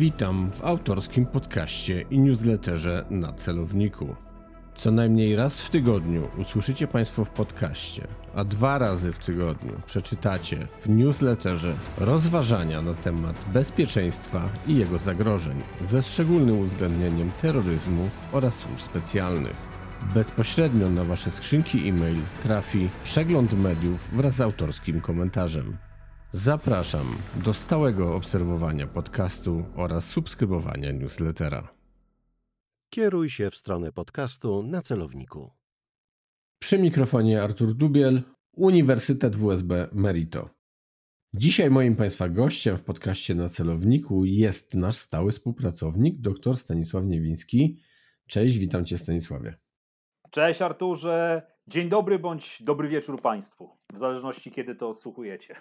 Witam w autorskim podcaście i newsletterze na celowniku. Co najmniej raz w tygodniu usłyszycie Państwo w podcaście, a 2 razy w tygodniu przeczytacie w newsletterze rozważania na temat bezpieczeństwa i jego zagrożeń, ze szczególnym uwzględnieniem terroryzmu oraz służb specjalnych. Bezpośrednio na Wasze skrzynki e-mail trafi przegląd mediów wraz z autorskim komentarzem. Zapraszam do stałego obserwowania podcastu oraz subskrybowania newslettera. Kieruj się w stronę podcastu na celowniku. Przy mikrofonie Artur Dubiel, Uniwersytet WSB Merito. Dzisiaj moim Państwa gościem w podcaście na celowniku jest nasz stały współpracownik, dr Stanisław Niewiński. Cześć, witam Cię, Stanisławie. Cześć Arturze, dzień dobry bądź dobry wieczór Państwu, w zależności kiedy to odsłuchujecie.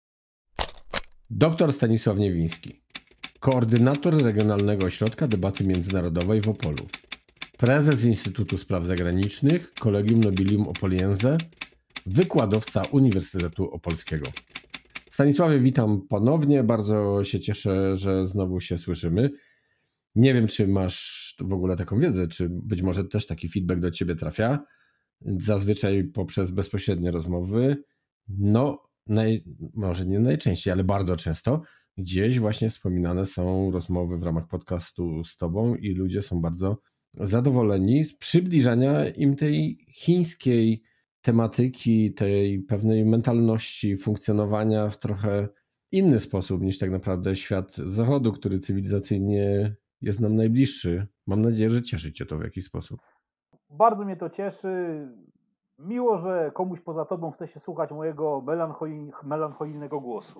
Dr Stanisław Niewiński, koordynator Regionalnego Ośrodka Debaty Międzynarodowej w Opolu, prezes Instytutu Spraw Zagranicznych Collegium Nobilium Opoliense, wykładowca Uniwersytetu Opolskiego. Stanisławie, witam ponownie, bardzo się cieszę, że znowu się słyszymy. Nie wiem, czy masz w ogóle taką wiedzę, czy być może też taki feedback do Ciebie trafia, zazwyczaj poprzez bezpośrednie rozmowy, może nie najczęściej, ale bardzo często gdzieś właśnie wspominane są rozmowy w ramach podcastu z Tobą i ludzie są bardzo zadowoleni z przybliżania im tej chińskiej tematyki, tej pewnej mentalności funkcjonowania w trochę inny sposób niż tak naprawdę świat zachodu, który cywilizacyjnie jest nam najbliższy. Mam nadzieję, że cieszy Cię to w jakiś sposób. Bardzo mnie to cieszy. Miło, że komuś poza Tobą chce się słuchać mojego melancholijnego głosu.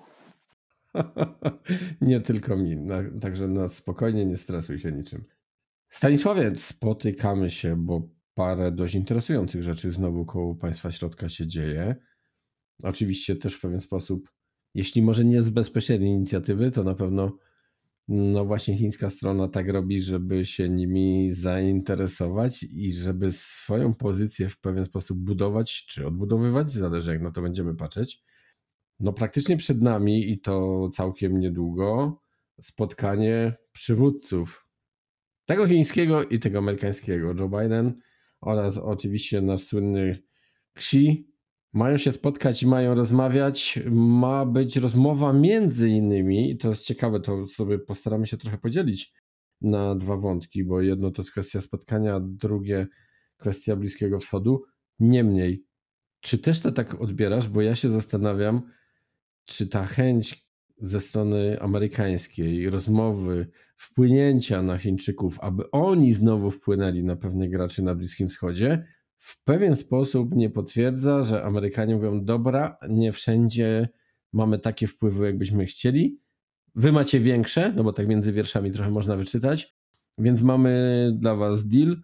Nie tylko mi, także na spokojnie, nie stresuj się niczym. Stanisławie, spotykamy się, bo parę dość interesujących rzeczy znowu koło Państwa Środka się dzieje. Oczywiście też w pewien sposób, jeśli może nie z bezpośredniej inicjatywy, to na pewno właśnie chińska strona tak robi, żeby się nimi zainteresować i żeby swoją pozycję w pewien sposób budować czy odbudowywać, zależy jak na to będziemy patrzeć. Praktycznie przed nami i to całkiem niedługo spotkanie przywódców tego chińskiego i tego amerykańskiego. Joe Biden oraz oczywiście nasz słynny Xi mają się spotkać i mają rozmawiać. Ma być rozmowa między innymi, i to jest ciekawe, to sobie postaramy się trochę podzielić na 2 wątki, bo jedno to jest kwestia spotkania, a drugie kwestia Bliskiego Wschodu. Niemniej, czy też to tak odbierasz, bo ja się zastanawiam, czy ta chęć ze strony amerykańskiej, rozmowy, wpłynięcia na Chińczyków, aby oni znowu wpłynęli na pewnych graczy na Bliskim Wschodzie, w pewien sposób nie potwierdza, że Amerykanie mówią, dobra, nie wszędzie mamy takie wpływy, jakbyśmy chcieli. Wy macie większe, bo tak między wierszami trochę można wyczytać, więc mamy dla was deal.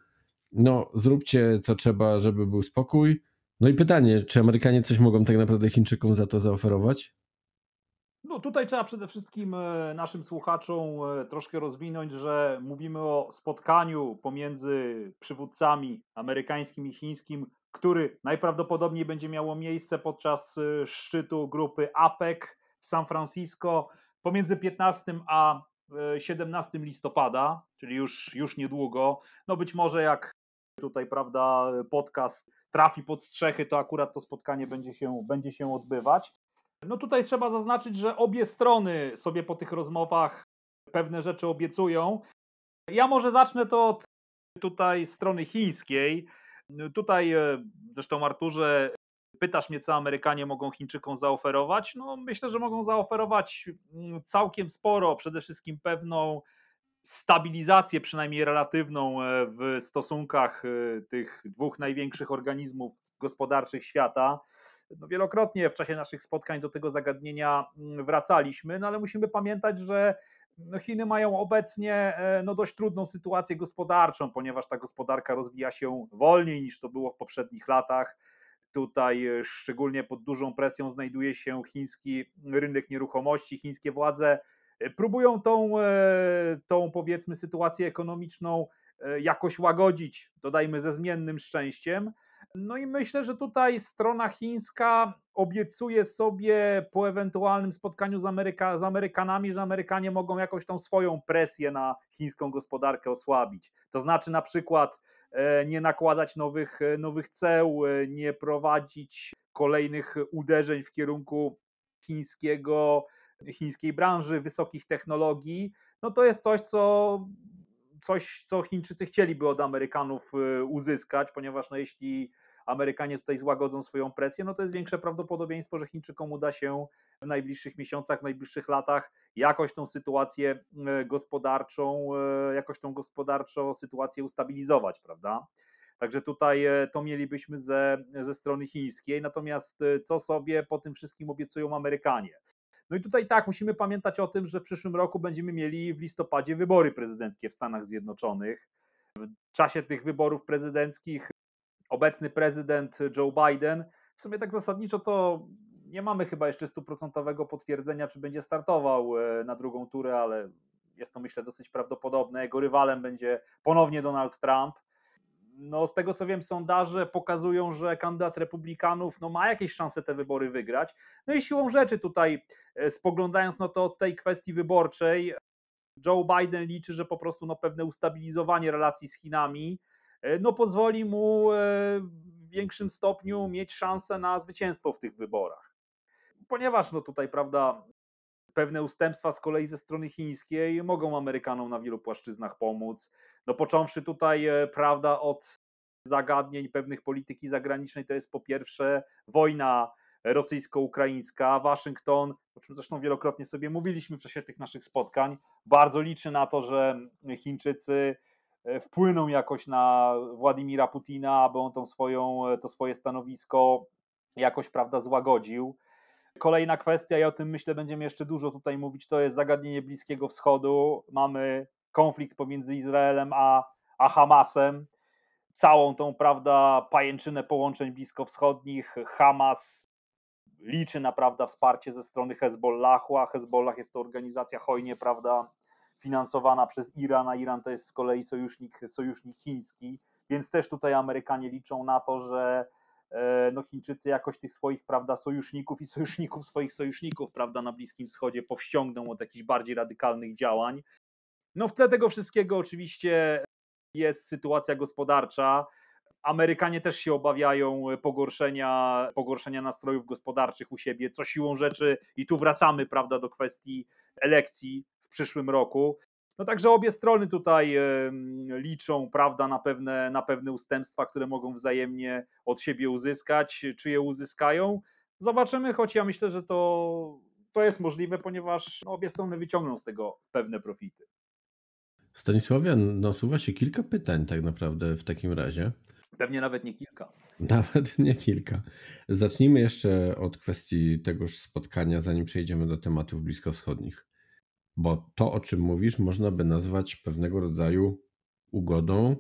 Zróbcie co trzeba, żeby był spokój. I pytanie, czy Amerykanie coś mogą tak naprawdę Chińczykom za to zaoferować? Tutaj trzeba przede wszystkim naszym słuchaczom troszkę rozwinąć, że mówimy o spotkaniu pomiędzy przywódcami amerykańskim i chińskim, który najprawdopodobniej będzie miało miejsce podczas szczytu grupy APEC w San Francisco pomiędzy 15 a 17 listopada, czyli już niedługo. Być może jak tutaj, prawda, podcast trafi pod strzechy, to akurat to spotkanie będzie się odbywać. Tutaj trzeba zaznaczyć, że obie strony sobie po tych rozmowach pewne rzeczy obiecują. Ja może zacznę to od tutaj strony chińskiej. Tutaj zresztą, Arturze, pytasz mnie, co Amerykanie mogą Chińczykom zaoferować. Myślę, że mogą zaoferować całkiem sporo, przede wszystkim pewną stabilizację, przynajmniej relatywną, w stosunkach tych 2 największych organizmów gospodarczych świata. Wielokrotnie w czasie naszych spotkań do tego zagadnienia wracaliśmy, ale musimy pamiętać, że Chiny mają obecnie dość trudną sytuację gospodarczą, ponieważ ta gospodarka rozwija się wolniej niż to było w poprzednich latach. Tutaj szczególnie pod dużą presją znajduje się chiński rynek nieruchomości. Chińskie władze próbują tą powiedzmy sytuację ekonomiczną jakoś łagodzić, dodajmy ze zmiennym szczęściem. No i myślę, że tutaj strona chińska obiecuje sobie po ewentualnym spotkaniu z Amerykanami, że Amerykanie mogą jakoś tą swoją presję na chińską gospodarkę osłabić. To znaczy na przykład nie nakładać nowych ceł, nie prowadzić kolejnych uderzeń w kierunku chińskiej branży wysokich technologii. No to jest coś, co Chińczycy chcieliby od Amerykanów uzyskać, ponieważ no jeśli Amerykanie tutaj złagodzą swoją presję, no to jest większe prawdopodobieństwo, że Chińczykom uda się w najbliższych miesiącach, w najbliższych latach jakoś tą sytuację jakoś tą gospodarczą sytuację ustabilizować, prawda? Także tutaj to mielibyśmy ze strony chińskiej, natomiast co sobie po tym wszystkim obiecują Amerykanie? No i tutaj tak, musimy pamiętać o tym, że w przyszłym roku będziemy mieli w listopadzie wybory prezydenckie w Stanach Zjednoczonych. W czasie tych wyborów prezydenckich obecny prezydent Joe Biden, w sumie tak zasadniczo to nie mamy chyba jeszcze 100% potwierdzenia, czy będzie startował na drugą turę, ale jest to myślę dosyć prawdopodobne. Jego rywalem będzie ponownie Donald Trump. No, z tego co wiem, sondaże pokazują, że kandydat republikanów ma jakieś szanse te wybory wygrać. No i siłą rzeczy tutaj spoglądając to od tej kwestii wyborczej, Joe Biden liczy, że po prostu pewne ustabilizowanie relacji z Chinami pozwoli mu w większym stopniu mieć szansę na zwycięstwo w tych wyborach. Ponieważ tutaj, prawda, pewne ustępstwa z kolei ze strony chińskiej mogą Amerykanom na wielu płaszczyznach pomóc. No począwszy tutaj, prawda, od zagadnień pewnych polityki zagranicznej, to jest po pierwsze wojna rosyjsko-ukraińska. Waszyngton, o czym zresztą wielokrotnie sobie mówiliśmy w czasie tych naszych spotkań, bardzo liczy na to, że Chińczycy wpłyną jakoś na Władimira Putina, aby on to swoje stanowisko jakoś, prawda, złagodził. Kolejna kwestia, i o tym myślę będziemy jeszcze dużo tutaj mówić, to jest zagadnienie Bliskiego Wschodu. Mamy konflikt pomiędzy Izraelem a Hamasem. Całą tą, prawda, pajęczynę połączeń bliskowschodnich. Hamas liczy na, prawda, wsparcie ze strony Hezbollahu, a Hezbollah jest to organizacja hojnie, prawda, finansowana przez Iran, a Iran to jest z kolei sojusznik chiński, więc też tutaj Amerykanie liczą na to, że Chińczycy jakoś tych swoich, prawda, sojuszników i swoich sojuszników, prawda, na Bliskim Wschodzie powściągną od jakichś bardziej radykalnych działań. No w tle tego wszystkiego oczywiście jest sytuacja gospodarcza. Amerykanie też się obawiają pogorszenia nastrojów gospodarczych u siebie, co siłą rzeczy, i tu wracamy, prawda, do kwestii elekcji w przyszłym roku. No także obie strony tutaj liczą, prawda, na pewne ustępstwa, które mogą wzajemnie od siebie uzyskać. Czy je uzyskają? Zobaczymy, choć ja myślę, że to jest możliwe, ponieważ obie strony wyciągną z tego pewne profity. Stanisławie, nasuwa się kilka pytań tak naprawdę w takim razie. Pewnie nawet nie kilka. Nawet nie kilka. Zacznijmy jeszcze od kwestii tegoż spotkania, zanim przejdziemy do tematów bliskowschodnich. Bo to, o czym mówisz, można by nazwać pewnego rodzaju ugodą,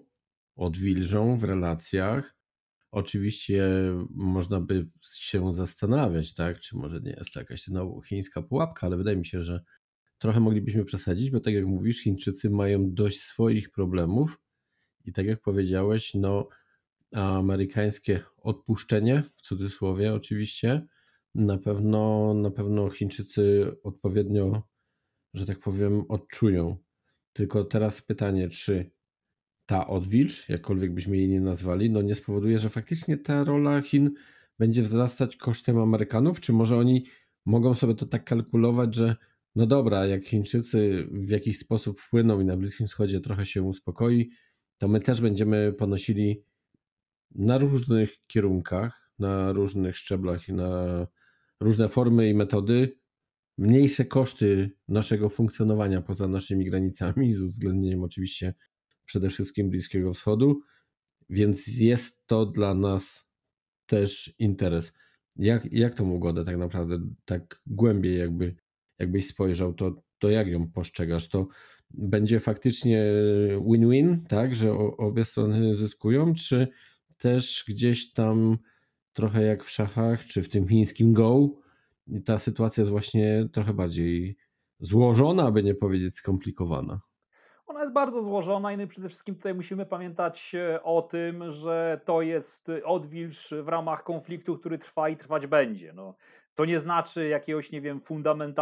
odwilżą w relacjach. Oczywiście można by się zastanawiać, tak, czy może nie jest to jakaś znowu chińska pułapka, ale wydaje mi się, że trochę moglibyśmy przesadzić, bo tak jak mówisz, Chińczycy mają dość swoich problemów i tak jak powiedziałeś, amerykańskie odpuszczenie, w cudzysłowie oczywiście, na pewno Chińczycy odpowiednio, że tak powiem, odczują. Tylko teraz pytanie, czy ta odwilż, jakkolwiek byśmy jej nie nazwali, nie spowoduje, że faktycznie ta rola Chin będzie wzrastać kosztem Amerykanów, czy może oni mogą sobie to tak kalkulować, że no dobra, jak Chińczycy w jakiś sposób wpłyną i na Bliskim Wschodzie trochę się uspokoi, to my też będziemy ponosili na różnych kierunkach, na różnych szczeblach i na różne formy i metody mniejsze koszty naszego funkcjonowania poza naszymi granicami, z uwzględnieniem oczywiście przede wszystkim Bliskiego Wschodu, więc jest to dla nas też interes. Jak tą ugodę tak naprawdę, tak głębiej jakbyś spojrzał, to jak ją postrzegasz? To będzie faktycznie win-win, tak, że obie strony zyskują, czy też gdzieś tam trochę jak w szachach, czy w tym chińskim Go, ta sytuacja jest właśnie trochę bardziej złożona, aby nie powiedzieć skomplikowana? Ona jest bardzo złożona i przede wszystkim tutaj musimy pamiętać o tym, że to jest odwilż w ramach konfliktu, który trwa i trwać będzie. No, to nie znaczy jakiegoś, nie wiem,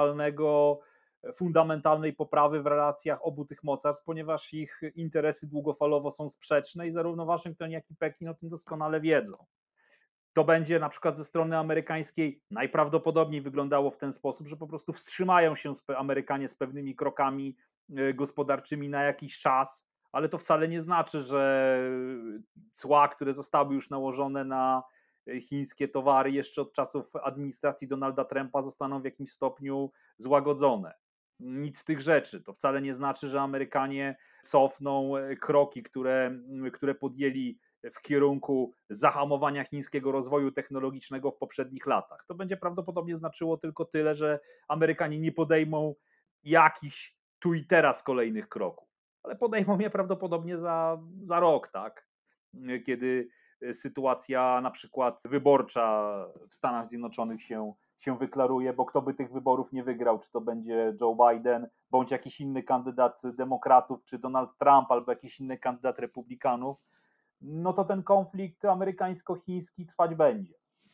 fundamentalnej poprawy w relacjach obu tych mocarstw, ponieważ ich interesy długofalowo są sprzeczne i zarówno Waszyngton, jak i Pekin o tym doskonale wiedzą. To będzie na przykład ze strony amerykańskiej najprawdopodobniej wyglądało w ten sposób, że po prostu wstrzymają się Amerykanie z pewnymi krokami gospodarczymi na jakiś czas, ale to wcale nie znaczy, że cła, które zostały już nałożone na chińskie towary jeszcze od czasów administracji Donalda Trumpa, zostaną w jakimś stopniu złagodzone. Nic z tych rzeczy. To wcale nie znaczy, że Amerykanie cofną kroki, które podjęli w kierunku zahamowania chińskiego rozwoju technologicznego w poprzednich latach. To będzie prawdopodobnie znaczyło tylko tyle, że Amerykanie nie podejmą jakichś tu i teraz kolejnych kroków, ale podejmą je prawdopodobnie za rok, tak? Kiedy sytuacja na przykład wyborcza w Stanach Zjednoczonych się wyklaruje, bo kto by tych wyborów nie wygrał, czy to będzie Joe Biden, bądź jakiś inny kandydat demokratów, czy Donald Trump, albo jakiś inny kandydat republikanów, no to ten konflikt amerykańsko-chiński trwać będzie.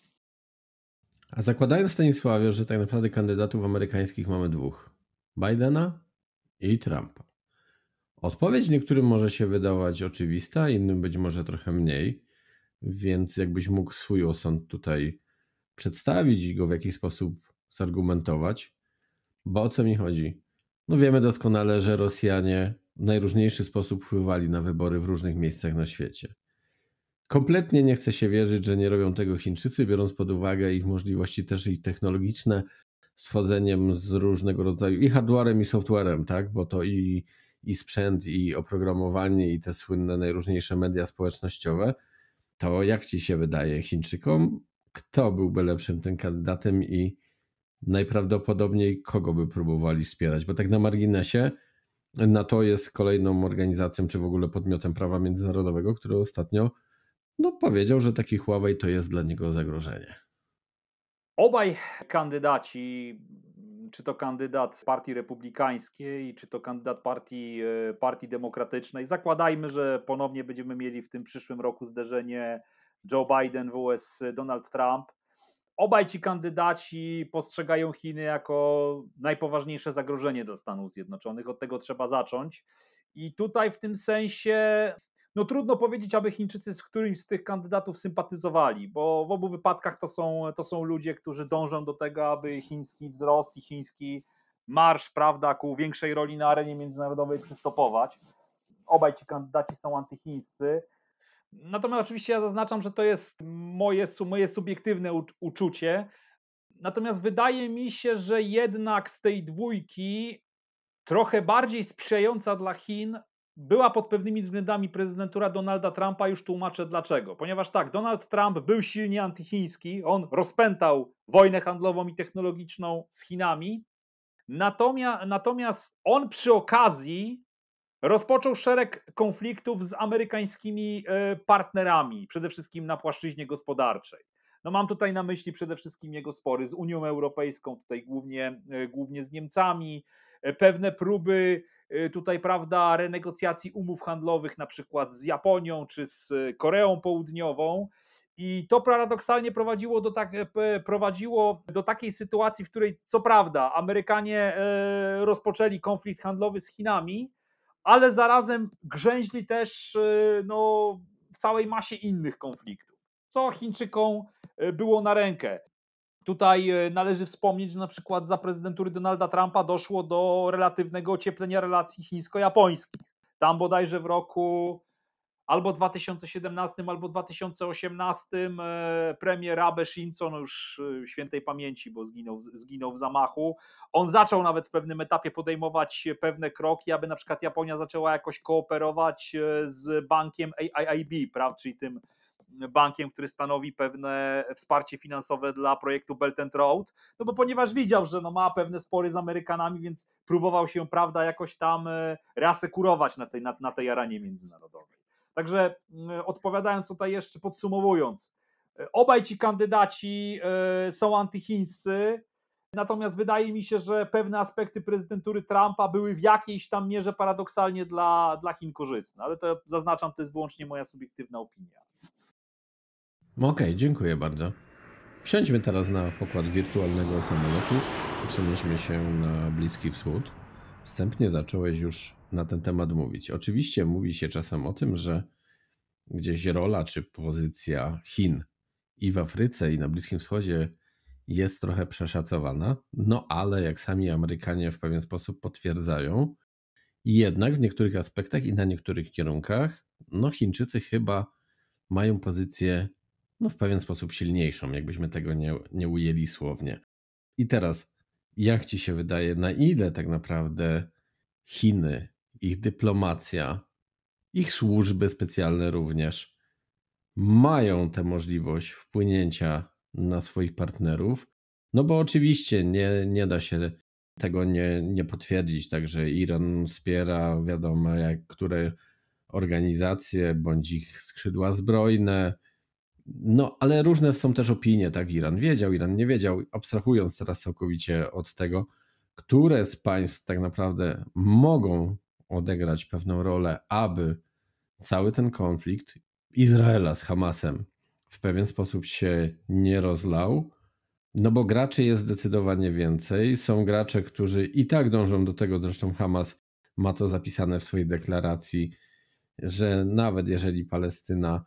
A zakładając, Stanisławie, że tak naprawdę kandydatów amerykańskich mamy dwóch. Bidena i Trumpa. Odpowiedź niektórym może się wydawać oczywista, innym być może trochę mniej, więc jakbyś mógł swój osąd tutaj przedstawić i go w jakiś sposób zargumentować, bo o co mi chodzi? No wiemy doskonale, że Rosjanie w najróżniejszy sposób wpływali na wybory w różnych miejscach na świecie. Kompletnie nie chce się wierzyć, że nie robią tego Chińczycy, biorąc pod uwagę ich możliwości też i technologiczne, z wchodzeniem z różnego rodzaju i hardwarem, i softwarem, tak? Bo to i sprzęt, i oprogramowanie, i te słynne najróżniejsze media społecznościowe. To jak ci się wydaje, Chińczykom, kto byłby lepszym tym kandydatem i najprawdopodobniej kogo by próbowali wspierać? Bo tak na marginesie NATO jest kolejną organizacją, czy w ogóle podmiotem prawa międzynarodowego, który ostatnio powiedział, że taki Huawei to jest dla niego zagrożenie. Obaj kandydaci, czy to kandydat Partii Republikańskiej, czy to kandydat Partii Demokratycznej, zakładajmy, że ponownie będziemy mieli w tym przyszłym roku zderzenie Joe Biden vs Donald Trump. Obaj ci kandydaci postrzegają Chiny jako najpoważniejsze zagrożenie dla Stanów Zjednoczonych. Od tego trzeba zacząć. I tutaj w tym sensie trudno powiedzieć, aby Chińczycy z którymś z tych kandydatów sympatyzowali, bo w obu wypadkach to są ludzie, którzy dążą do tego, aby chiński wzrost i chiński marsz, prawda, ku większej roli na arenie międzynarodowej przystopować. Obaj ci kandydaci są antychińscy. Natomiast oczywiście ja zaznaczam, że to jest moje subiektywne uczucie. Natomiast wydaje mi się, że jednak z tej dwójki trochę bardziej sprzyjająca dla Chin była pod pewnymi względami prezydentura Donalda Trumpa. Już tłumaczę dlaczego. Ponieważ tak, Donald Trump był silnie antychiński, on rozpętał wojnę handlową i technologiczną z Chinami, natomiast on przy okazji rozpoczął szereg konfliktów z amerykańskimi partnerami, przede wszystkim na płaszczyźnie gospodarczej. Mam tutaj na myśli przede wszystkim jego spory z Unią Europejską, tutaj głównie z Niemcami, pewne próby tutaj, prawda, renegocjacji umów handlowych, na przykład z Japonią czy z Koreą Południową. I to paradoksalnie prowadziło do takiej sytuacji, w której co prawda Amerykanie rozpoczęli konflikt handlowy z Chinami, ale zarazem grzęźli też w całej masie innych konfliktów, co Chińczykom było na rękę. Tutaj należy wspomnieć, że na przykład za prezydentury Donalda Trumpa doszło do relatywnego ocieplenia relacji chińsko-japońskich. Tam bodajże w roku albo 2017, albo 2018 premier Abe Shinzo, już świętej pamięci, bo zginął w zamachu, on zaczął nawet w pewnym etapie podejmować pewne kroki, aby na przykład Japonia zaczęła jakoś kooperować z bankiem AIIB, prawda, czyli tym bankiem, który stanowi pewne wsparcie finansowe dla projektu Belt and Road, bo ponieważ widział, że ma pewne spory z Amerykanami, więc próbował się, prawda, jakoś tam reasekurować na tej arenie międzynarodowej. Także odpowiadając tutaj jeszcze, podsumowując, obaj ci kandydaci są antychińscy. Natomiast wydaje mi się, że pewne aspekty prezydentury Trumpa były w jakiejś tam mierze paradoksalnie dla Chin korzystne, ale to zaznaczam, to jest wyłącznie moja subiektywna opinia. Okej, dziękuję bardzo. Wsiądźmy teraz na pokład wirtualnego samolotu i przenieśmy się na Bliski Wschód. Wstępnie zacząłeś już na ten temat mówić. Oczywiście mówi się czasem o tym, że gdzieś rola czy pozycja Chin i w Afryce, i na Bliskim Wschodzie jest trochę przeszacowana, no ale jak sami Amerykanie w pewien sposób potwierdzają, jednak w niektórych aspektach i na niektórych kierunkach, no Chińczycy chyba mają pozycję w pewien sposób silniejszą, jakbyśmy tego nie ujęli słownie. I teraz, jak ci się wydaje, na ile tak naprawdę Chiny, ich dyplomacja, ich służby specjalne również mają tę możliwość wpłynięcia na swoich partnerów? No bo oczywiście nie da się tego nie potwierdzić, także Iran wspiera wiadomo które organizacje bądź ich skrzydła zbrojne, no ale różne są też opinie, tak? Iran wiedział, Iran nie wiedział, abstrahując teraz całkowicie od tego, które z państw tak naprawdę mogą odegrać pewną rolę, aby cały ten konflikt Izraela z Hamasem w pewien sposób się nie rozlał, no bo graczy jest zdecydowanie więcej. Są gracze, którzy i tak dążą do tego, zresztą Hamas ma to zapisane w swojej deklaracji, że nawet jeżeli Palestyna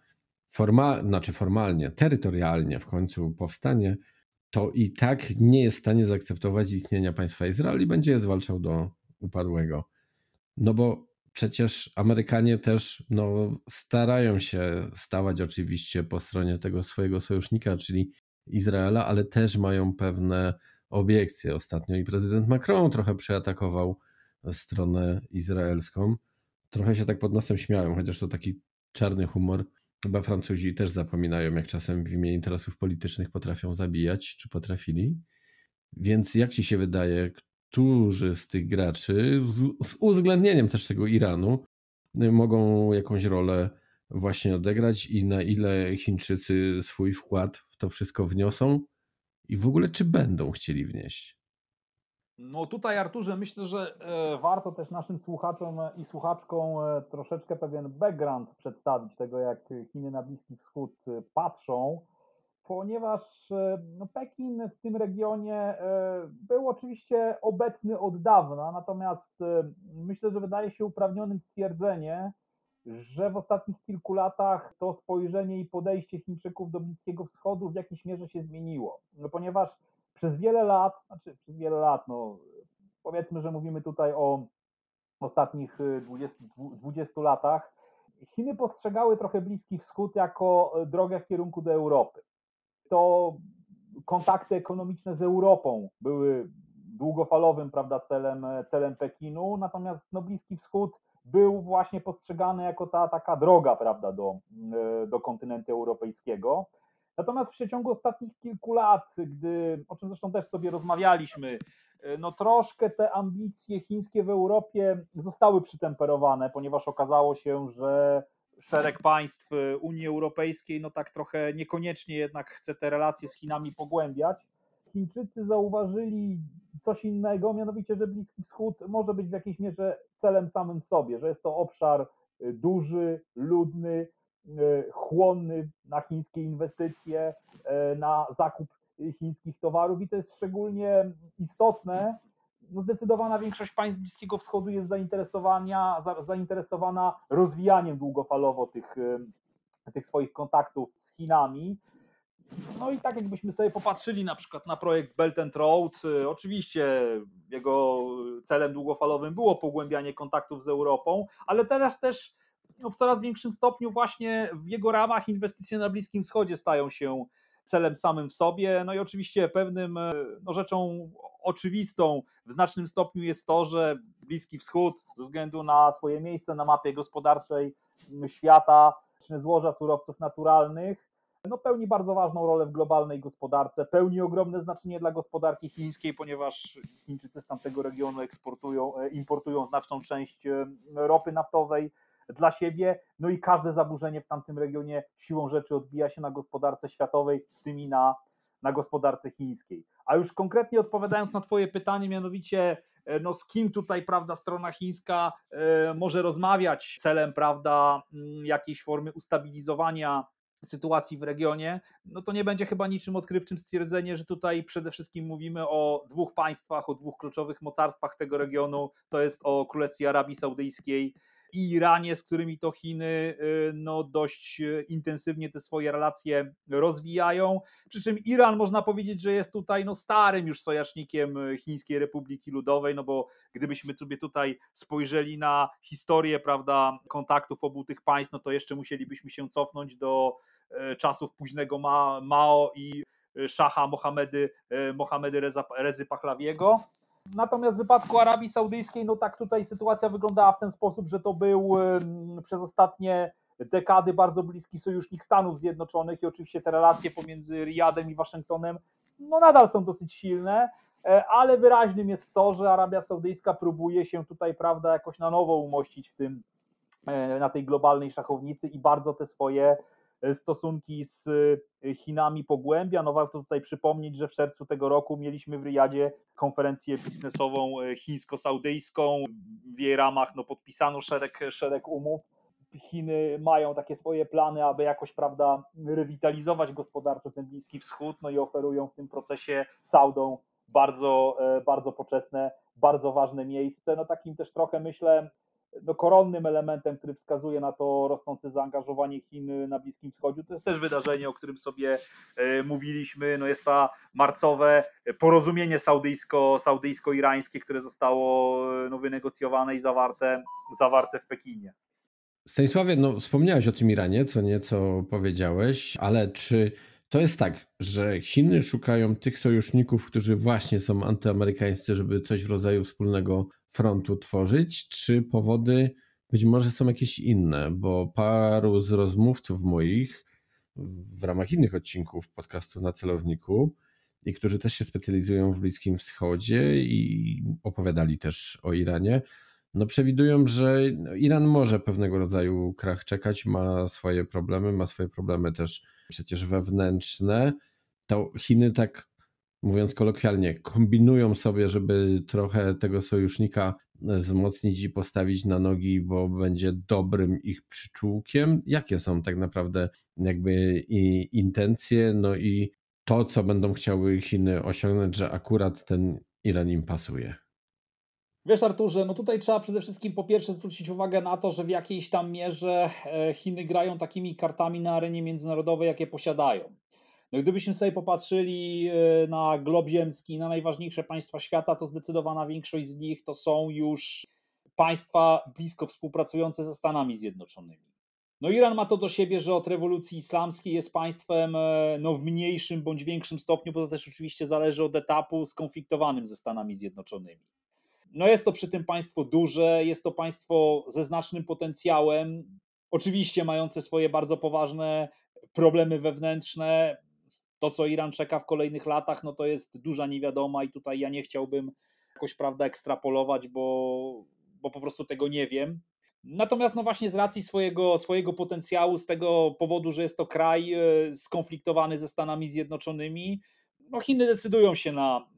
formalnie, terytorialnie w końcu powstanie, to i tak nie jest w stanie zaakceptować istnienia państwa Izrael i będzie je zwalczał do upadłego. No bo przecież Amerykanie też starają się stawać oczywiście po stronie tego swojego sojusznika, czyli Izraela, ale też mają pewne obiekcje. Ostatnio i prezydent Macron trochę przeatakował stronę izraelską. Trochę się tak pod nosem śmiałem, chociaż to taki czarny humor. Chyba Francuzi też zapominają, jak czasem w imię interesów politycznych potrafią zabijać, czy potrafili. Więc jak ci się wydaje, którzy z tych graczy, z uwzględnieniem też tego Iranu, mogą jakąś rolę właśnie odegrać i na ile Chińczycy swój wkład w to wszystko wniosą i w ogóle czy będą chcieli wnieść? No tutaj, Arturze, myślę, że warto też naszym słuchaczom i słuchaczkom troszeczkę pewien background przedstawić tego, jak Chiny na Bliski Wschód patrzą, ponieważ Pekin w tym regionie był oczywiście obecny od dawna, natomiast myślę, że wydaje się uprawnionym stwierdzenie, że w ostatnich kilku latach to spojrzenie i podejście Chińczyków do Bliskiego Wschodu w jakiejś mierze się zmieniło, ponieważ przez wiele lat, powiedzmy, że mówimy tutaj o ostatnich 20 latach, Chiny postrzegały trochę Bliski Wschód jako drogę w kierunku do Europy. To kontakty ekonomiczne z Europą były długofalowym, prawda, celem Pekinu, natomiast Bliski Wschód był właśnie postrzegany jako ta taka droga, prawda, do kontynentu europejskiego. Natomiast w przeciągu ostatnich kilku lat, o czym zresztą też sobie rozmawialiśmy, troszkę te ambicje chińskie w Europie zostały przytemperowane, ponieważ okazało się, że szereg państw Unii Europejskiej tak trochę niekoniecznie jednak chce te relacje z Chinami pogłębiać. Chińczycy zauważyli coś innego, mianowicie, że Bliski Wschód może być w jakiejś mierze celem samym w sobie, że jest to obszar duży, ludny, chłonny na chińskie inwestycje, na zakup chińskich towarów i to jest szczególnie istotne. Zdecydowana większość państw Bliskiego Wschodu jest zainteresowana rozwijaniem długofalowo tych swoich kontaktów z Chinami. No i tak jakbyśmy sobie popatrzyli na przykład na projekt Belt and Road, oczywiście jego celem długofalowym było pogłębianie kontaktów z Europą, ale teraz też w coraz większym stopniu właśnie w jego ramach inwestycje na Bliskim Wschodzie stają się celem samym w sobie. No i oczywiście pewnym rzeczą oczywistą w znacznym stopniu jest to, że Bliski Wschód ze względu na swoje miejsce na mapie gospodarczej świata, złoża surowców naturalnych, pełni bardzo ważną rolę w globalnej gospodarce, pełni ogromne znaczenie dla gospodarki chińskiej, ponieważ Chińczycy z tamtego regionu importują znaczną część ropy naftowej dla siebie, no i każde zaburzenie w tamtym regionie siłą rzeczy odbija się na gospodarce światowej, w tym i na na gospodarce chińskiej. A już konkretnie odpowiadając na twoje pytanie, mianowicie no z kim tutaj, prawda, strona chińska może rozmawiać celem, prawda, jakiejś formy ustabilizowania sytuacji w regionie, no to nie będzie chyba niczym odkrywczym stwierdzenie, że tutaj przede wszystkim mówimy o dwóch państwach, o dwóch kluczowych mocarstwach tego regionu, to jest o Królestwie Arabii Saudyjskiej i Iranie, z którymi to Chiny no dość intensywnie te swoje relacje rozwijają, przy czym Iran można powiedzieć, że jest tutaj no starym już sojusznikiem Chińskiej Republiki Ludowej, no bo gdybyśmy sobie tutaj spojrzeli na historię, prawda, kontaktów obu tych państw, no to jeszcze musielibyśmy się cofnąć do czasów późnego Mao i szacha Mohamedy Rezy Pahlawiego. Natomiast w wypadku Arabii Saudyjskiej, no tak tutaj sytuacja wyglądała w ten sposób, że to był przez ostatnie dekady bardzo bliski sojusznik Stanów Zjednoczonych i oczywiście te relacje pomiędzy Riyadem i Waszyngtonem no nadal są dosyć silne, ale wyraźnym jest to, że Arabia Saudyjska próbuje się tutaj, prawda, jakoś na nowo umościć na tej globalnej szachownicy i bardzo te swoje stosunki z Chinami pogłębia. No warto tutaj przypomnieć, że w czerwcu tego roku mieliśmy w Riyadzie konferencję biznesową chińsko-saudyjską. W jej ramach no, podpisano szereg umów. Chiny mają takie swoje plany, aby jakoś, prawda, rewitalizować gospodarczo ten Bliski Wschód, no i oferują w tym procesie Saudom bardzo poczesne, bardzo ważne miejsce. No takim też trochę, myślę, no koronnym elementem, który wskazuje na to rosnące zaangażowanie Chin na Bliskim Wschodzie, to jest też wydarzenie, o którym sobie mówiliśmy, no jest to marcowe porozumienie saudyjsko-irańskie, które zostało no, wynegocjowane i zawarte w Pekinie. Stanisławie, no wspomniałeś o tym Iranie, co nieco powiedziałeś, ale czy to jest tak, że Chiny szukają tych sojuszników, którzy właśnie są antyamerykańscy, żeby coś w rodzaju wspólnego frontu tworzyć, czy powody być może są jakieś inne? Bo paru z rozmówców moich w ramach innych odcinków podcastu Na Celowniku i którzy też się specjalizują w Bliskim Wschodzie i opowiadali też o Iranie, no przewidują, że Iran może pewnego rodzaju krach czekać, ma swoje problemy też przecież wewnętrzne. To Chiny, tak mówiąc kolokwialnie, kombinują sobie, żeby trochę tego sojusznika wzmocnić i postawić na nogi, bo będzie dobrym ich przyczółkiem. Jakie są tak naprawdę jakby intencje, no i to, co będą chciały Chiny osiągnąć, że akurat ten Iran im pasuje? Wiesz, Arturze, no tutaj trzeba przede wszystkim po pierwsze zwrócić uwagę na to, że w jakiejś tam mierze Chiny grają takimi kartami na arenie międzynarodowej, jakie posiadają. No gdybyśmy sobie popatrzyli na glob ziemski, na najważniejsze państwa świata, to zdecydowana większość z nich to są już państwa blisko współpracujące ze Stanami Zjednoczonymi. No Iran ma to do siebie, że od rewolucji islamskiej jest państwem no, w mniejszym bądź większym stopniu, bo to też oczywiście zależy od etapu, skonfliktowanym ze Stanami Zjednoczonymi. No jest to przy tym państwo duże, jest to państwo ze znacznym potencjałem, oczywiście mające swoje bardzo poważne problemy wewnętrzne. To, co Iran czeka w kolejnych latach, no to jest duża niewiadoma i tutaj ja nie chciałbym jakoś, prawda, ekstrapolować, bo po prostu tego nie wiem. Natomiast no właśnie z racji swojego potencjału, z tego powodu, że jest to kraj skonfliktowany ze Stanami Zjednoczonymi, no Chiny decydują się na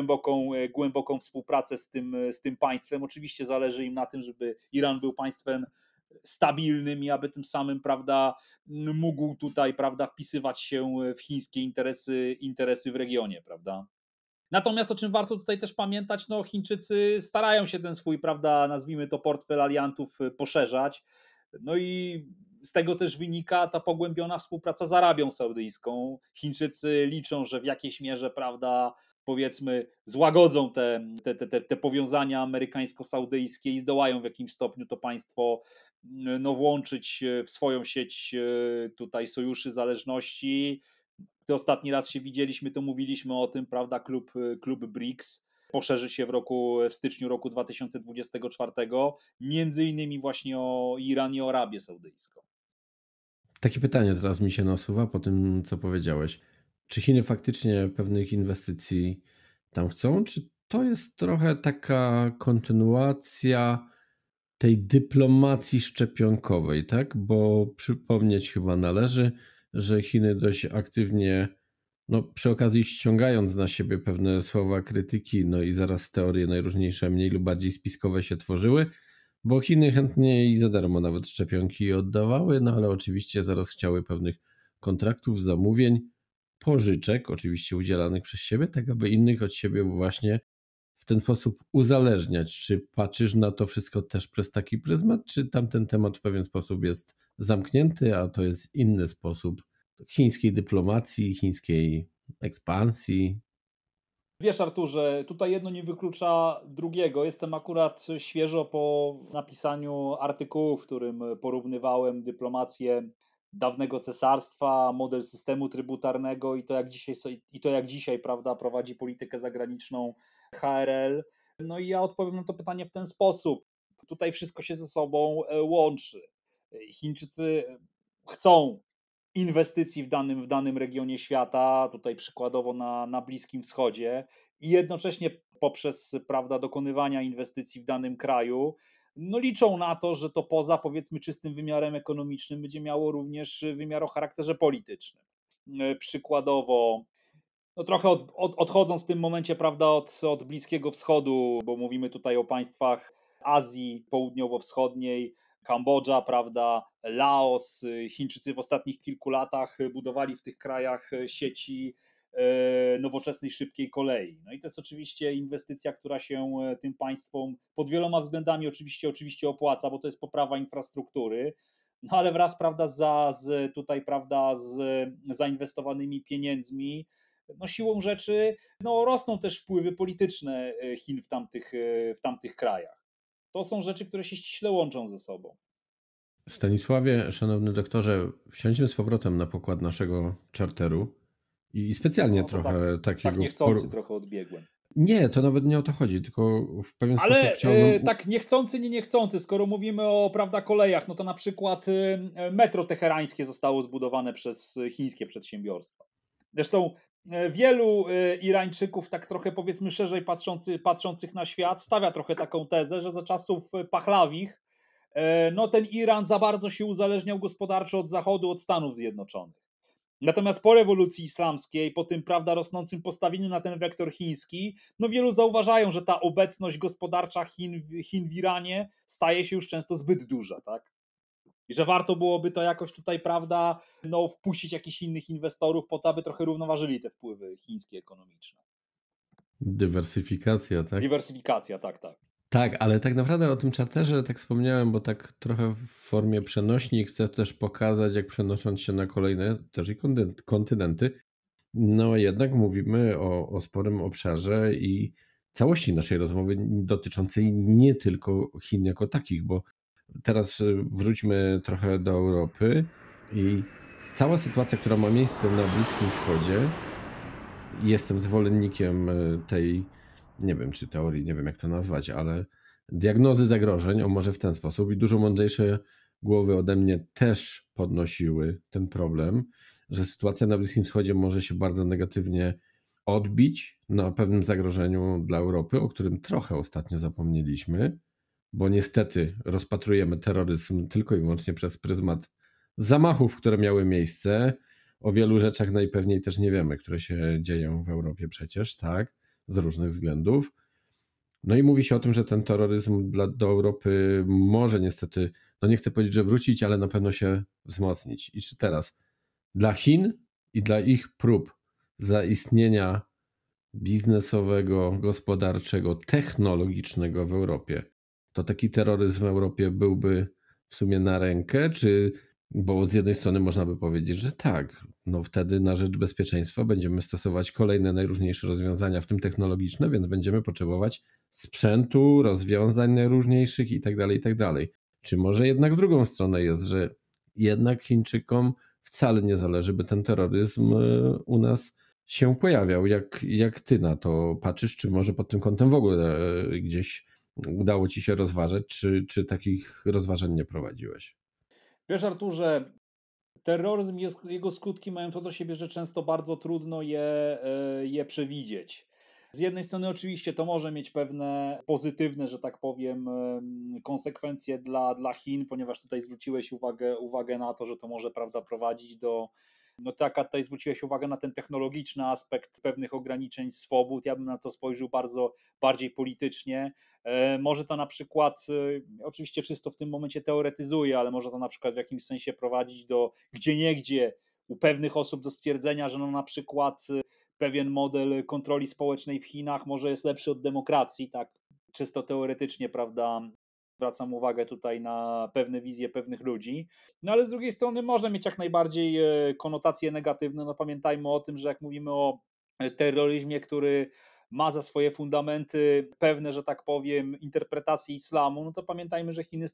głęboką współpracę z tym państwem. Oczywiście zależy im na tym, żeby Iran był państwem stabilnym i aby tym samym, prawda, mógł tutaj, prawda, wpisywać się w chińskie interesy w regionie, prawda. Natomiast o czym warto tutaj też pamiętać, no Chińczycy starają się ten swój, prawda, nazwijmy to portfel aliantów poszerzać. No i z tego też wynika ta pogłębiona współpraca z Arabią Saudyjską. Chińczycy liczą, że w jakiejś mierze, prawda, powiedzmy, złagodzą te powiązania amerykańsko-saudyjskie i zdołają w jakimś stopniu to państwo no, włączyć w swoją sieć tutaj sojuszy zależności. Gdy ostatni raz się widzieliśmy, to mówiliśmy o tym, prawda, klub BRICS poszerzy się w styczniu roku 2024, między innymi właśnie o Iran i o Arabię Saudyjską. Takie pytanie teraz mi się nasuwa po tym, co powiedziałeś. Czy Chiny faktycznie pewnych inwestycji tam chcą, czy to jest trochę taka kontynuacja tej dyplomacji szczepionkowej, tak? Bo przypomnieć chyba należy, że Chiny dość aktywnie no przy okazji ściągając na siebie pewne słowa krytyki, no i zaraz teorie najróżniejsze, mniej lub bardziej spiskowe się tworzyły, bo Chiny chętnie i za darmo nawet szczepionki oddawały, no ale oczywiście zaraz chciały pewnych kontraktów, zamówień, pożyczek, oczywiście udzielanych przez siebie, tak aby innych od siebie właśnie w ten sposób uzależniać. Czy patrzysz na to wszystko też przez taki pryzmat, czy tamten temat w pewien sposób jest zamknięty, a to jest inny sposób chińskiej dyplomacji, chińskiej ekspansji? Wiesz, Arturze, tutaj jedno nie wyklucza drugiego. Jestem akurat świeżo po napisaniu artykułu, w którym porównywałem dyplomację dawnego cesarstwa, model systemu trybutarnego i to jak dzisiaj, prawda, prowadzi politykę zagraniczną HRL. No i ja odpowiem na to pytanie w ten sposób. Tutaj wszystko się ze sobą łączy. Chińczycy chcą inwestycji w danym regionie świata, tutaj przykładowo na Bliskim Wschodzie, i jednocześnie poprzez, prawda, dokonywania inwestycji w danym kraju, no liczą na to, że to poza, powiedzmy, czystym wymiarem ekonomicznym będzie miało również wymiar o charakterze politycznym. Przykładowo, no trochę odchodząc w tym momencie, prawda, od Bliskiego Wschodu, bo mówimy tutaj o państwach Azji Południowo-Wschodniej, Kambodża, prawda, Laos. Chińczycy w ostatnich kilku latach budowali w tych krajach sieci nowoczesnej, szybkiej kolei. No i to jest oczywiście inwestycja, która się tym państwom pod wieloma względami oczywiście opłaca, bo to jest poprawa infrastruktury, no ale wraz, prawda, z zainwestowanymi pieniędzmi, no siłą rzeczy, no rosną też wpływy polityczne Chin w tamtych krajach. To są rzeczy, które się ściśle łączą ze sobą. Stanisławie, szanowny doktorze, wsiądźmy z powrotem na pokład naszego czarteru i specjalnie No, trochę takiego... Tak niechcący trochę odbiegłem. Nie, to nawet nie o to chodzi, tylko w pewien sposób Ale chciałbym... tak niechcący, nie niechcący, skoro mówimy o, prawda, kolejach, no to na przykład metro teherańskie zostało zbudowane przez chińskie przedsiębiorstwa. Zresztą wielu Irańczyków, tak trochę powiedzmy szerzej patrzących na świat, stawia trochę taką tezę, że za czasów Pachlawich no ten Iran za bardzo się uzależniał gospodarczo od Zachodu, od Stanów Zjednoczonych. Natomiast po rewolucji islamskiej, po tym, prawda, rosnącym postawieniu na ten wektor chiński, no wielu zauważają, że ta obecność gospodarcza Chin w Iranie staje się już często zbyt duża, tak? I że warto byłoby to jakoś tutaj, prawda, no wpuścić jakichś innych inwestorów po to, aby trochę równoważyli te wpływy chińskie ekonomiczne. Dywersyfikacja, tak? Dywersyfikacja, tak. Tak, ale tak naprawdę o tym czarterze tak wspomniałem, bo tak trochę w formie przenośni chcę też pokazać, jak przenosząc się na kolejne też i kontynenty, no jednak mówimy o sporym obszarze i całości naszej rozmowy dotyczącej nie tylko Chin jako takich, bo teraz wróćmy trochę do Europy i cała sytuacja, która ma miejsce na Bliskim Wschodzie, jestem zwolennikiem tej, nie wiem czy teorii, nie wiem jak to nazwać, ale diagnozy zagrożeń, o może w ten sposób, i dużo mądrzejsze głowy ode mnie też podnosiły ten problem, że sytuacja na Bliskim Wschodzie może się bardzo negatywnie odbić na pewnym zagrożeniu dla Europy, o którym trochę ostatnio zapomnieliśmy, bo niestety rozpatrujemy terroryzm tylko i wyłącznie przez pryzmat zamachów, które miały miejsce. O wielu rzeczach najpewniej też nie wiemy, które się dzieją w Europie przecież, tak, z różnych względów. No i mówi się o tym, że ten terroryzm do Europy może niestety, no nie chcę powiedzieć, że wrócić, ale na pewno się wzmocnić. I czy teraz dla Chin i dla ich prób zaistnienia biznesowego, gospodarczego, technologicznego w Europie, to taki terroryzm w Europie byłby w sumie na rękę, czy... Bo z jednej strony można by powiedzieć, że tak, no wtedy na rzecz bezpieczeństwa będziemy stosować kolejne najróżniejsze rozwiązania, w tym technologiczne, więc będziemy potrzebować sprzętu, rozwiązań najróżniejszych i tak dalej, i tak dalej. Czy może jednak w drugą stronę jest, że jednak Chińczykom wcale nie zależy, by ten terroryzm u nas się pojawiał? Jak ty na to patrzysz? Czy może pod tym kątem w ogóle gdzieś udało ci się rozważać, czy takich rozważań nie prowadziłeś? Wiesz, Arturze, terroryzm i jego skutki mają to do siebie, że często bardzo trudno je przewidzieć. Z jednej strony oczywiście to może mieć pewne pozytywne, że tak powiem, konsekwencje dla Chin, ponieważ tutaj zwróciłeś uwagę na to, że to może, prawda, prowadzić No taka tutaj zwróciłeś uwagę na ten technologiczny aspekt pewnych ograniczeń swobód. Ja bym na to spojrzał bardziej politycznie. Może to na przykład, oczywiście czysto w tym momencie teoretyzuję, ale może to na przykład w jakimś sensie prowadzić do gdzieniegdzie u pewnych osób do stwierdzenia, że no na przykład pewien model kontroli społecznej w Chinach może jest lepszy od demokracji, tak czysto teoretycznie, prawda? Zwracam uwagę tutaj na pewne wizje pewnych ludzi, no ale z drugiej strony może mieć jak najbardziej konotacje negatywne. No pamiętajmy o tym, że jak mówimy o terroryzmie, który ma za swoje fundamenty pewne, że tak powiem, interpretacje islamu, no to pamiętajmy, że Chiny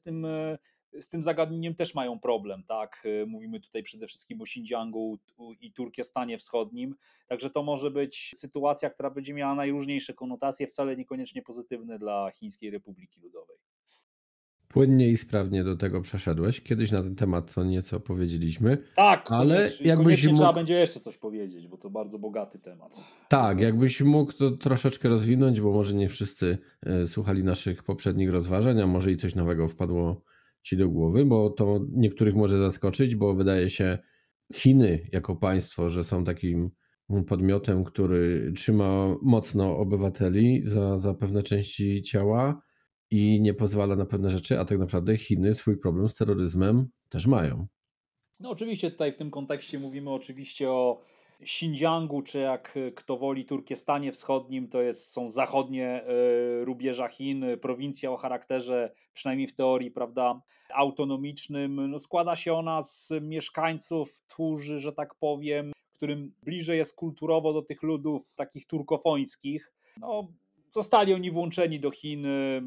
z tym zagadnieniem też mają problem, tak? Mówimy tutaj przede wszystkim o Xinjiangu i Turkestanie Wschodnim, także to może być sytuacja, która będzie miała najróżniejsze konotacje, wcale niekoniecznie pozytywne dla Chińskiej Republiki Ludowej. Płynnie i sprawnie do tego przeszedłeś. Kiedyś na ten temat co nieco powiedzieliśmy. Tak, ale koniecznie trzeba będzie jeszcze coś powiedzieć, bo to bardzo bogaty temat. Tak, jakbyś mógł to troszeczkę rozwinąć, bo może nie wszyscy słuchali naszych poprzednich rozważań, a może i coś nowego wpadło ci do głowy, bo to niektórych może zaskoczyć, bo wydaje się Chiny jako państwo, że są takim podmiotem, który trzyma mocno obywateli za pewne części ciała i nie pozwala na pewne rzeczy, a tak naprawdę Chiny swój problem z terroryzmem też mają. No oczywiście tutaj w tym kontekście mówimy oczywiście o Xinjiangu, czy jak kto woli Turkestanie Wschodnim, to są zachodnie rubieża Chin, prowincja o charakterze, przynajmniej w teorii, prawda, autonomicznym. No składa się ona z mieszkańców, którzy, że tak powiem, którym bliżej jest kulturowo do tych ludów takich turkofońskich. No, zostali oni włączeni do Chin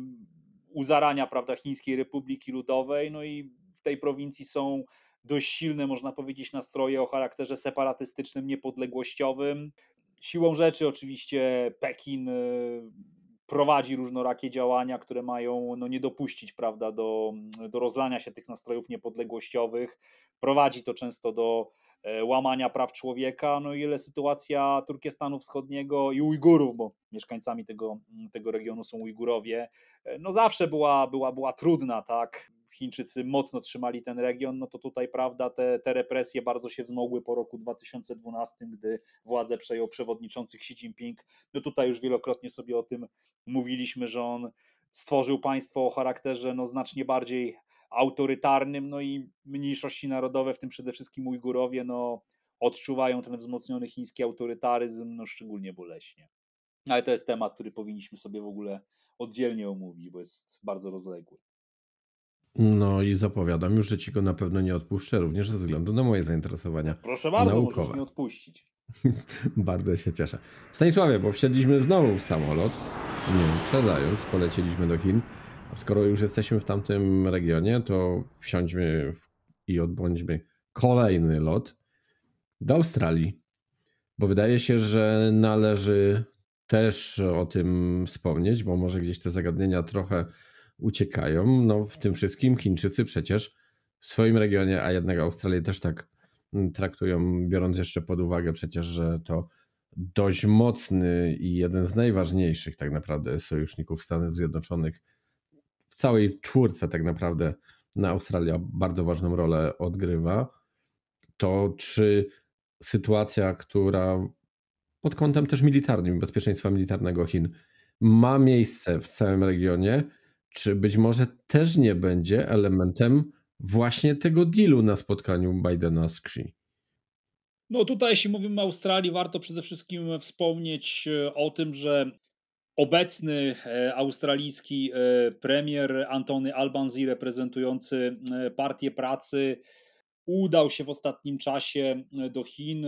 u zarania, prawda, Chińskiej Republiki Ludowej, no i w tej prowincji są dość silne, można powiedzieć, nastroje o charakterze separatystycznym, niepodległościowym. Siłą rzeczy oczywiście Pekin prowadzi różnorakie działania, które mają nie dopuścić, prawda, do rozlania się tych nastrojów niepodległościowych. Prowadzi to często do łamania praw człowieka, no i ile sytuacja Turkestanu Wschodniego i Ujgurów, bo mieszkańcami tego regionu są Ujgurowie, no zawsze była trudna, tak. Chińczycy mocno trzymali ten region, no to tutaj, prawda, te represje bardzo się wzmogły po roku 2012, gdy władzę przejął przewodniczący Xi Jinping. No tutaj już wielokrotnie sobie o tym mówiliśmy, że on stworzył państwo o charakterze znacznie bardziej autorytarnym, no i mniejszości narodowe, w tym przede wszystkim Ujgurowie, odczuwają ten wzmocniony chiński autorytaryzm, szczególnie boleśnie. Ale to jest temat, który powinniśmy sobie w ogóle oddzielnie omówić, bo jest bardzo rozległy. No i zapowiadam już, że ci go na pewno nie odpuszczę, również ze względu na moje zainteresowania Proszę bardzo, naukowe. możesz mi odpuścić. Bardzo się cieszę. Stanisławie, bo wsiedliśmy znowu w samolot, nie uprzedzając, poleciliśmy do Chin. A skoro już jesteśmy w tamtym regionie, to wsiądźmy i odbądźmy kolejny lot do Australii, bo wydaje się, że należy też o tym wspomnieć, bo może gdzieś te zagadnienia trochę uciekają. No w tym wszystkim Chińczycy przecież w swoim regionie, a jednak Australię też tak traktują, biorąc jeszcze pod uwagę przecież, że to dość mocny i jeden z najważniejszych tak naprawdę sojuszników Stanów Zjednoczonych w całej czwórce tak naprawdę na Australia bardzo ważną rolę odgrywa. To czy sytuacja, która pod kątem też militarnym, bezpieczeństwa militarnego Chin ma miejsce w całym regionie, czy być może też nie będzie elementem właśnie tego dealu na spotkaniu Bidena z Xi? No tutaj, jeśli mówimy o Australii, warto przede wszystkim wspomnieć o tym, że obecny australijski premier Anthony Albanese, reprezentujący Partię Pracy, udał się w ostatnim czasie do Chin,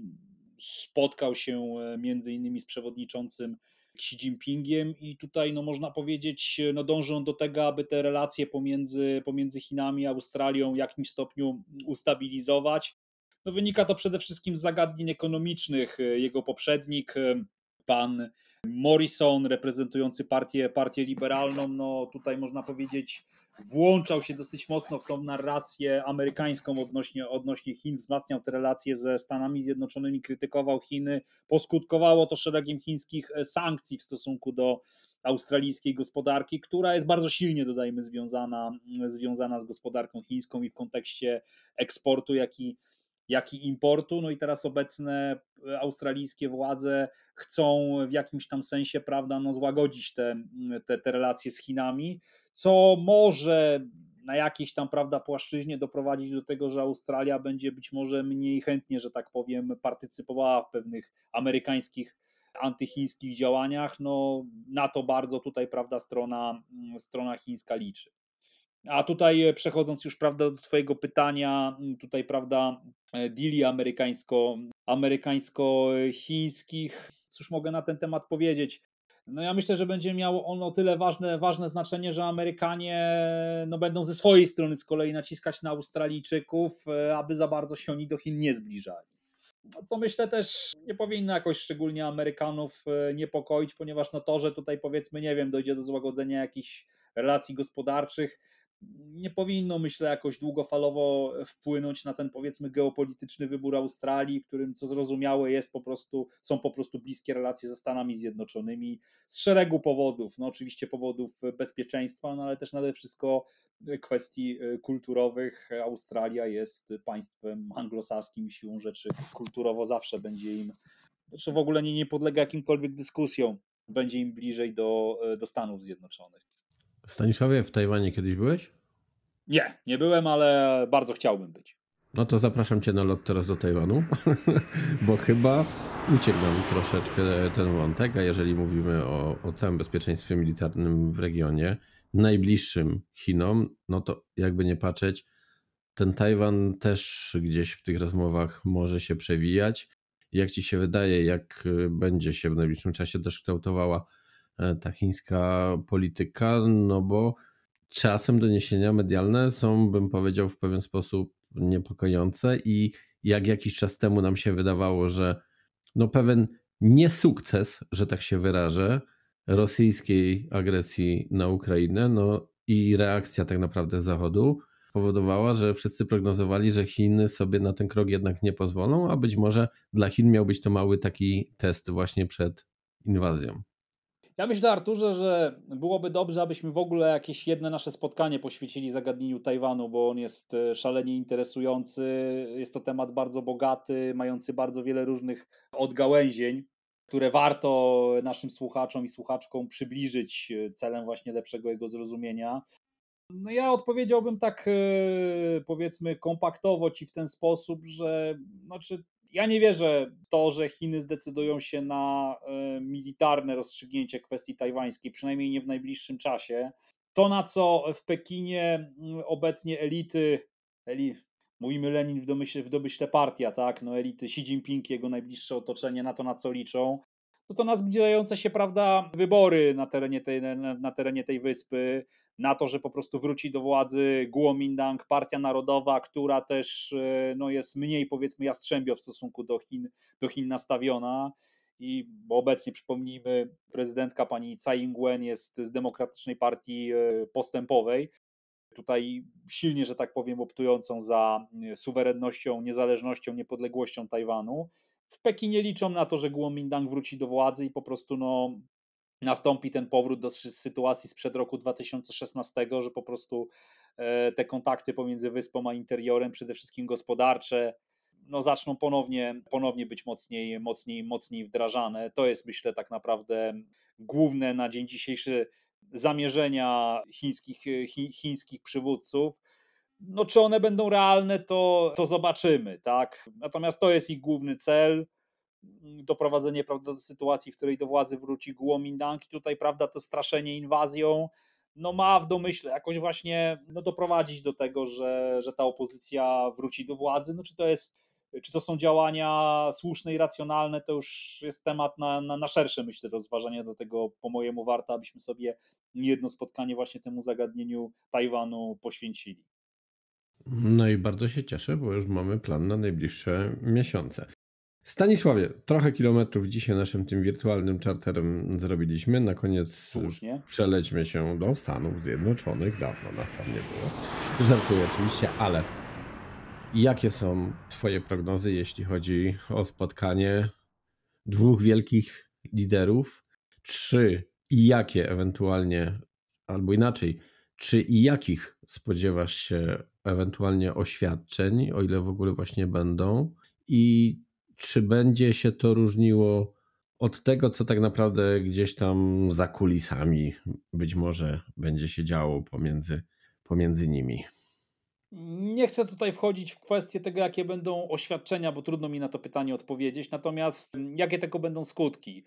spotkał się między innymi z przewodniczącym Xi Jinpingiem i tutaj można powiedzieć, dążą do tego, aby te relacje pomiędzy Chinami a Australią w jakimś stopniu ustabilizować. Wynika to przede wszystkim z zagadnień ekonomicznych. Jego poprzednik, pan Morrison, reprezentujący partię liberalną, tutaj można powiedzieć włączał się dosyć mocno w tą narrację amerykańską odnośnie Chin, wzmacniał te relacje ze Stanami Zjednoczonymi, krytykował Chiny. Poskutkowało to szeregiem chińskich sankcji w stosunku do australijskiej gospodarki, która jest bardzo silnie, dodajmy, związana z gospodarką chińską i w kontekście eksportu, jak i jak i importu. No i teraz obecne australijskie władze chcą w jakimś tam sensie, prawda, no złagodzić te relacje z Chinami, co może na jakiejś tam, prawda, płaszczyźnie doprowadzić do tego, że Australia będzie być może mniej chętnie, że tak powiem, partycypowała w pewnych amerykańskich antychińskich działaniach. No na to bardzo tutaj, prawda, strona chińska liczy. A tutaj przechodząc już, prawda, do twojego pytania, tutaj, prawda, deali amerykańsko-chińskich, cóż mogę na ten temat powiedzieć? No ja myślę, że będzie miało ono tyle ważne znaczenie, że Amerykanie no, będą ze swojej strony z kolei naciskać na Australijczyków, aby za bardzo się oni do Chin nie zbliżali. No, co myślę też nie powinno jakoś szczególnie Amerykanów niepokoić, ponieważ no to, że tutaj powiedzmy, nie wiem, dojdzie do złagodzenia jakichś relacji gospodarczych, nie powinno, myślę, jakoś długofalowo wpłynąć na ten, powiedzmy, geopolityczny wybór Australii, w którym, co zrozumiałe jest, są po prostu bliskie relacje ze Stanami Zjednoczonymi z szeregu powodów. No oczywiście powodów bezpieczeństwa, no ale też nade wszystko kwestii kulturowych. Australia jest państwem anglosaskim, siłą rzeczy kulturowo zawsze będzie im, znaczy w ogóle nie podlega jakimkolwiek dyskusjom, będzie im bliżej do Stanów Zjednoczonych. Stanisławie, w Tajwanie kiedyś byłeś? Nie byłem, ale bardzo chciałbym być. No to zapraszam cię na lot teraz do Tajwanu, bo chyba uciekł nam troszeczkę ten wątek, a jeżeli mówimy o całym bezpieczeństwie militarnym w regionie, najbliższym Chinom, no to jakby nie patrzeć, ten Tajwan też gdzieś w tych rozmowach może się przewijać. Jak ci się wydaje, jak będzie się w najbliższym czasie też kształtowała ta chińska polityka, no bo czasem doniesienia medialne są, bym powiedział, w pewien sposób niepokojące i jak jakiś czas temu nam się wydawało, że no pewien niesukces, że tak się wyrażę, rosyjskiej agresji na Ukrainę, no i reakcja tak naprawdę Zachodu powodowała, że wszyscy prognozowali, że Chiny sobie na ten krok jednak nie pozwolą, a być może dla Chin miał być to mały taki test właśnie przed inwazją. Ja myślę, Arturze, że byłoby dobrze, abyśmy w ogóle jakieś jedno nasze spotkanie poświęcili zagadnieniu Tajwanu, bo on jest szalenie interesujący. Jest to temat bardzo bogaty, mający bardzo wiele różnych odgałęzień, które warto naszym słuchaczom i słuchaczkom przybliżyć celem właśnie lepszego jego zrozumienia. No ja odpowiedziałbym tak, powiedzmy, kompaktowo ci w ten sposób, że znaczy ja nie wierzę w to, że Chiny zdecydują się na militarne rozstrzygnięcie kwestii tajwańskiej, przynajmniej nie w najbliższym czasie. To, na co w Pekinie obecnie mówimy Lenin w domyśle partia, tak? No elity Xi Jinping, jego najbliższe otoczenie, na to, na co liczą, to na zbliżające się, prawda, wybory na terenie tej wyspy, na to, że po prostu wróci do władzy Kuomintang, partia narodowa, która też no, jest mniej, powiedzmy, jastrzębio w stosunku do Chin nastawiona. Bo obecnie, przypomnijmy, prezydentka pani Tsai Ing-wen jest z Demokratycznej Partii Postępowej, tutaj silnie, że tak powiem, optującą za suwerennością, niezależnością, niepodległością Tajwanu. W Pekinie liczą na to, że Kuomintang wróci do władzy i po prostu no, nastąpi ten powrót do sytuacji sprzed roku 2016, że po prostu te kontakty pomiędzy wyspą a interiorem, przede wszystkim gospodarcze, no zaczną ponownie być mocniej wdrażane. To jest, myślę, tak naprawdę główne na dzień dzisiejszy zamierzenia chińskich przywódców. No, czy one będą realne, to zobaczymy, tak? Natomiast to jest ich główny cel. Doprowadzenie, prawda, do sytuacji, w której do władzy wróci Kuomintang i tutaj, prawda, to straszenie inwazją no ma w domyśle jakoś właśnie no, doprowadzić do tego, że ta opozycja wróci do władzy. No, czy to są działania słuszne i racjonalne, to już jest temat na szersze, myślę, rozważanie. Do tego po mojemu warto, abyśmy sobie niejedno spotkanie właśnie temu zagadnieniu Tajwanu poświęcili. No i bardzo się cieszę, bo już mamy plan na najbliższe miesiące. Stanisławie, trochę kilometrów dzisiaj naszym tym wirtualnym czarterem zrobiliśmy. Na koniec Słusznie. Przelećmy się do Stanów Zjednoczonych. Dawno nas tam nie było. Żartuję oczywiście, ale jakie są twoje prognozy, jeśli chodzi o spotkanie dwóch wielkich liderów? Czy i jakie ewentualnie, albo inaczej, czy i jakich spodziewasz się ewentualnie oświadczeń, o ile w ogóle właśnie będą, i czy będzie się to różniło od tego, co tak naprawdę gdzieś tam za kulisami być może będzie się działo pomiędzy nimi. Nie chcę tutaj wchodzić w kwestię tego, jakie będą oświadczenia, bo trudno mi na to pytanie odpowiedzieć. Natomiast jakie tego będą skutki?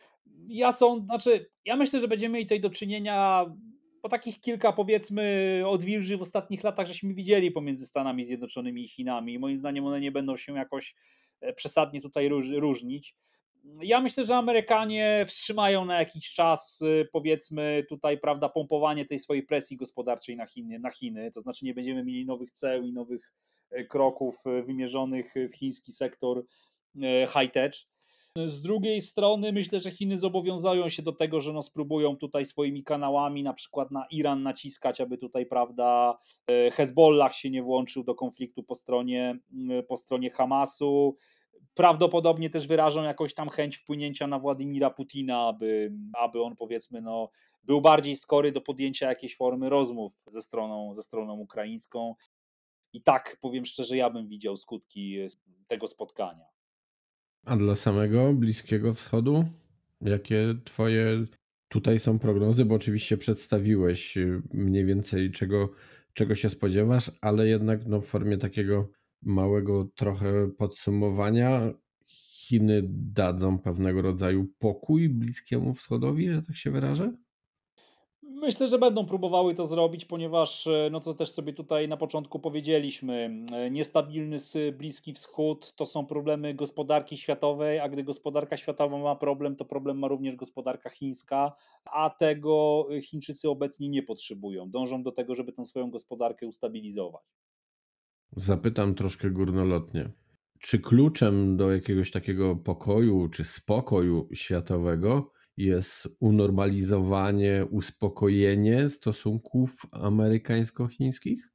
Ja myślę, że będziemy mieli tutaj do czynienia, po takich kilka, powiedzmy, odwilży w ostatnich latach, żeśmy widzieli pomiędzy Stanami Zjednoczonymi i Chinami. I moim zdaniem one nie będą się jakoś przesadnie tutaj różnić. Ja myślę, że Amerykanie wstrzymają na jakiś czas, powiedzmy, tutaj, prawda, pompowanie tej swojej presji gospodarczej na Chiny. To znaczy nie będziemy mieli nowych ceł i nowych kroków wymierzonych w chiński sektor high-tech. Z drugiej strony myślę, że Chiny zobowiązują się do tego, że spróbują tutaj swoimi kanałami na przykład na Iran naciskać, aby tutaj, prawda, Hezbollah się nie włączył do konfliktu po stronie Hamasu. Prawdopodobnie też wyrażą jakąś tam chęć wpłynięcia na Władimira Putina, aby on, powiedzmy, był bardziej skory do podjęcia jakiejś formy rozmów ze stroną ukraińską. I tak, powiem szczerze, ja bym widział skutki tego spotkania. A dla samego Bliskiego Wschodu? Jakie twoje tutaj są prognozy? Bo oczywiście przedstawiłeś mniej więcej czego się spodziewasz, ale jednak w formie takiego małego trochę podsumowania Chiny dadzą pewnego rodzaju pokój Bliskiemu Wschodowi, że tak się wyrażę? Myślę, że będą próbowały to zrobić, ponieważ, to też sobie tutaj na początku powiedzieliśmy, niestabilny Bliski Wschód to są problemy gospodarki światowej, a gdy gospodarka światowa ma problem, to problem ma również gospodarka chińska, a tego Chińczycy obecnie nie potrzebują. Dążą do tego, żeby tę swoją gospodarkę ustabilizować. Zapytam troszkę górnolotnie. Czy kluczem do jakiegoś takiego pokoju czy spokoju światowego jest unormalizowanie, uspokojenie stosunków amerykańsko-chińskich?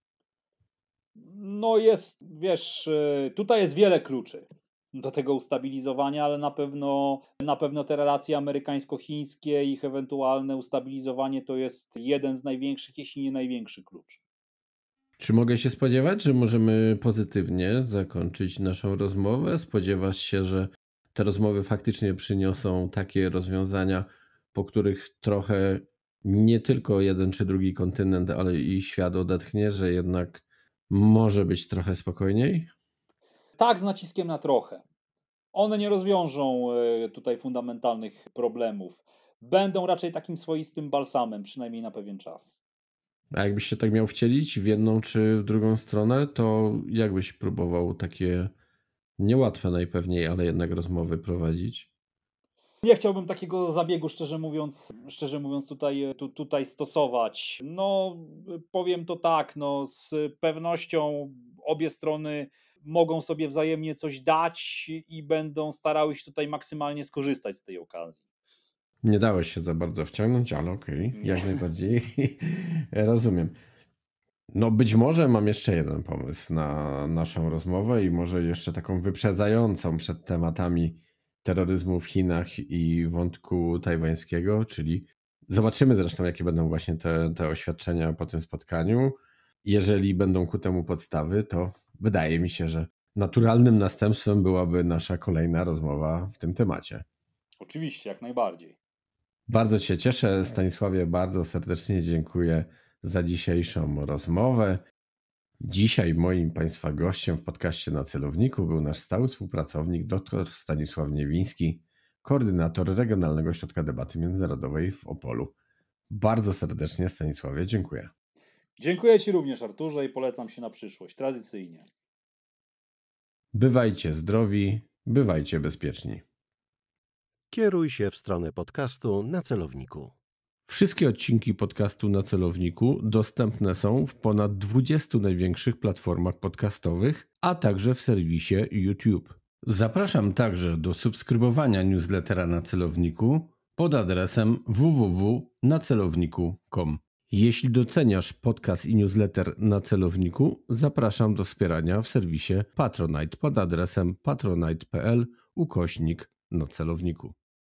Tutaj jest wiele kluczy do tego ustabilizowania, ale na pewno te relacje amerykańsko-chińskie, ich ewentualne ustabilizowanie to jest jeden z największych, jeśli nie największy klucz. Czy mogę się spodziewać, że możemy pozytywnie zakończyć naszą rozmowę? Spodziewasz się, że te rozmowy faktycznie przyniosą takie rozwiązania, po których trochę nie tylko jeden czy drugi kontynent, ale i świat odetchnie, że jednak może być trochę spokojniej? Tak, z naciskiem na trochę. One nie rozwiążą tutaj fundamentalnych problemów. Będą raczej takim swoistym balsamem, przynajmniej na pewien czas. A jakbyś się tak miał wcielić w jedną czy w drugą stronę, to jak byś próbował takie niełatwe najpewniej, ale jednak rozmowy prowadzić? Nie chciałbym takiego zabiegu, szczerze mówiąc tutaj stosować. Powiem to tak, z pewnością obie strony mogą sobie wzajemnie coś dać i będą starały się tutaj maksymalnie skorzystać z tej okazji. Nie dałeś się za bardzo wciągnąć, ale okej, jak najbardziej rozumiem. Być może mam jeszcze jeden pomysł na naszą rozmowę i może jeszcze taką wyprzedzającą przed tematami terroryzmu w Chinach i wątku tajwańskiego, czyli zobaczymy zresztą, jakie będą właśnie te oświadczenia po tym spotkaniu. Jeżeli będą ku temu podstawy, to wydaje mi się, że naturalnym następstwem byłaby nasza kolejna rozmowa w tym temacie. Oczywiście, jak najbardziej. Bardzo się cieszę, Stanisławie, bardzo serdecznie dziękuję za dzisiejszą rozmowę. Dzisiaj moim Państwa gościem w podcaście Na Celowniku był nasz stały współpracownik dr Stanisław Niewiński, koordynator Regionalnego Ośrodka Debaty Międzynarodowej w Opolu. Bardzo serdecznie, Stanisławie, dziękuję. Dziękuję Ci również, Arturze, i polecam się na przyszłość, tradycyjnie. Bywajcie zdrowi, bywajcie bezpieczni. Kieruj się w stronę podcastu Na Celowniku. Wszystkie odcinki podcastu Na Celowniku dostępne są w ponad 20 największych platformach podcastowych, a także w serwisie YouTube. Zapraszam także do subskrybowania newslettera Na Celowniku pod adresem www.nacelowniku.com. Jeśli doceniasz podcast i newsletter Na Celowniku, zapraszam do wspierania w serwisie Patronite pod adresem patronite.pl/Na Celowniku.